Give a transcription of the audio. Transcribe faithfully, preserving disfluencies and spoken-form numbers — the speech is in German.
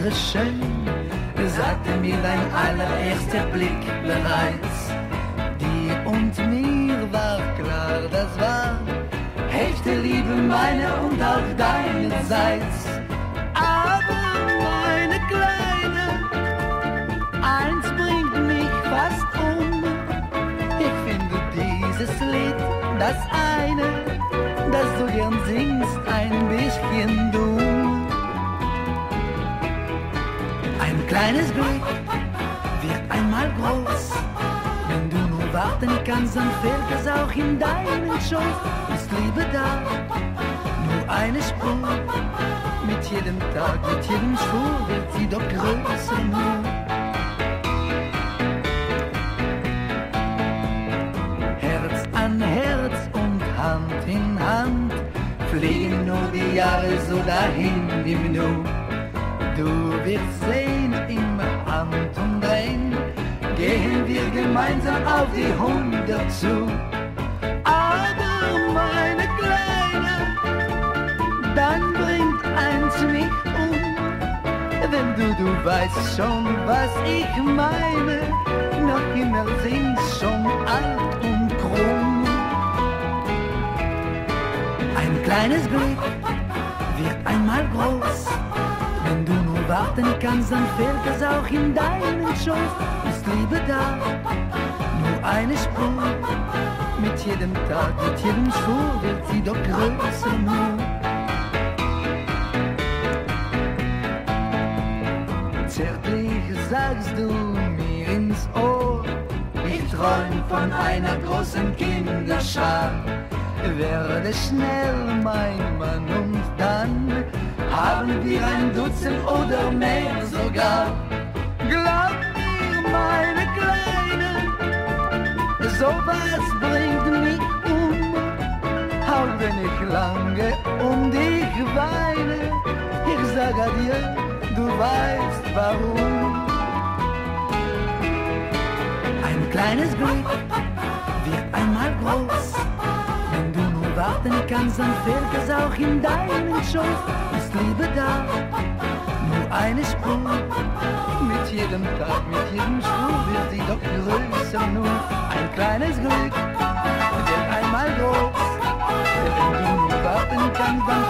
wäre schön, sagte mir dein allererster Blick bereits. Dir und mir war klar, das war echte Liebe, meine und auch deinerseits. Aber meine Kleine, eins bringt mich fast um. Ich finde dieses Lied, das eine, das du gern singst, ein bisschen dumm. Ein kleines Glück wird einmal groß. Wenn du nur warten kannst, dann fällt es auch in deinen Schoß. Ist Liebe da, nur eine Spur. Mit jedem Tag, mit jedem Schwur wird sie doch größer nur. Herz an Herz und Hand in Hand fliegen nur die Jahre so dahin im Nu. Du wirst sehen, im Handumdrehen gehen wir gemeinsam auf die hundert zu. Aber meine Kleine, dann bringt eins mich um. Denn du, du weißt schon, was ich meine, noch immer sind's schon alt und krumm. Ein kleines Glück wird einmal groß. Wenn du nur warten kannst, dann fällt es auch in deinen Schoß. Ist Liebe da, nur eine Spur. Mit jedem Tag, mit jedem Schwur wird sie doch größer nur. Zärtlich sagst du mir ins Ohr, ich träum von einer großen Kinderschar. Werde schnell mein Mann und dann haben wir ein Dutzend oder mehr sogar. Glaub mir, meine Kleine, sowas bringt mich um. Auch wenn ich lange um dich weine, ich sag adieu, du weißt warum. Ein kleines Glück wird einmal groß. Wenn du nur warten kannst, dann fällt es auch in deinen Schoß. Ist Liebe da, nur eine Spur. Mit jedem Tag, mit jedem Schwur wird sie doch größer nur. Ein kleines Glück wird einmal groß. Wenn du nur warten kannst, dann